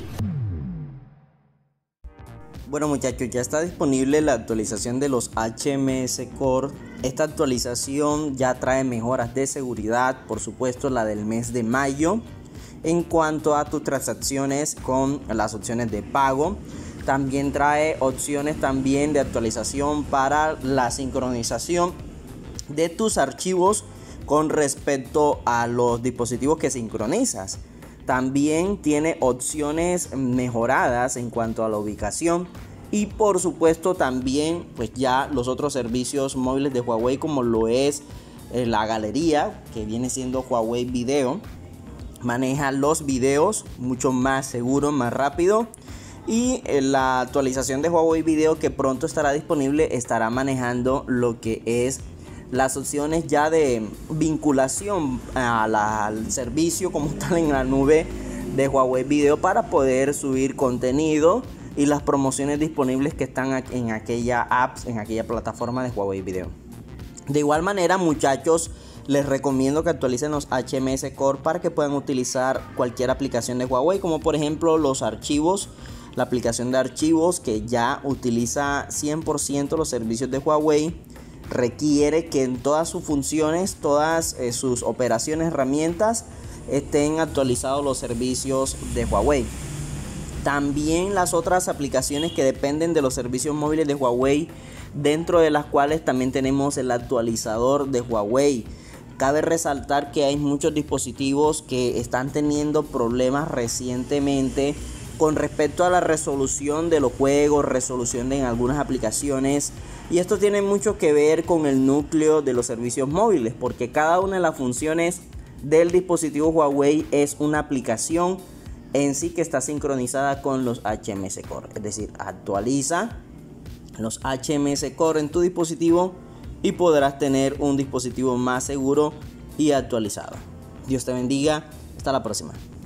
Bueno muchachos, ya está disponible la actualización de los HMS Core. Esta actualización ya trae mejoras de seguridad, por supuesto la del mes de mayo, en cuanto a tus transacciones con las opciones de pago. También trae opciones también de actualización para la sincronización de tus archivos con respecto a los dispositivos que sincronizas. También tiene opciones mejoradas en cuanto a la ubicación y por supuesto también pues ya los otros servicios móviles de Huawei, como lo es la galería, que viene siendo Huawei Video, maneja los videos mucho más seguro, más rápido. Y la actualización de Huawei Video, que pronto estará disponible, estará manejando lo que es las opciones ya de vinculación al servicio como tal en la nube de Huawei Video, para poder subir contenido y las promociones disponibles que están en aquella apps, en aquella plataforma de Huawei Video. De igual manera muchachos, les recomiendo que actualicen los HMS Core para que puedan utilizar cualquier aplicación de Huawei, como por ejemplo los archivos. La aplicación de archivos, que ya utiliza 100% los servicios de Huawei, requiere que en todas sus funciones, todas sus operaciones, herramientas, estén actualizados los servicios de Huawei. También las otras aplicaciones que dependen de los servicios móviles de Huawei, dentro de las cuales también tenemos el actualizador de Huawei. Cabe resaltar que hay muchos dispositivos que están teniendo problemas recientemente con respecto a la resolución de los juegos, resolución de algunas aplicaciones, y esto tiene mucho que ver con el núcleo de los servicios móviles, porque cada una de las funciones del dispositivo Huawei es una aplicación en sí que está sincronizada con los HMS Core. Es decir, actualiza los HMS Core en tu dispositivo y podrás tener un dispositivo más seguro y actualizado. Dios te bendiga, hasta la próxima.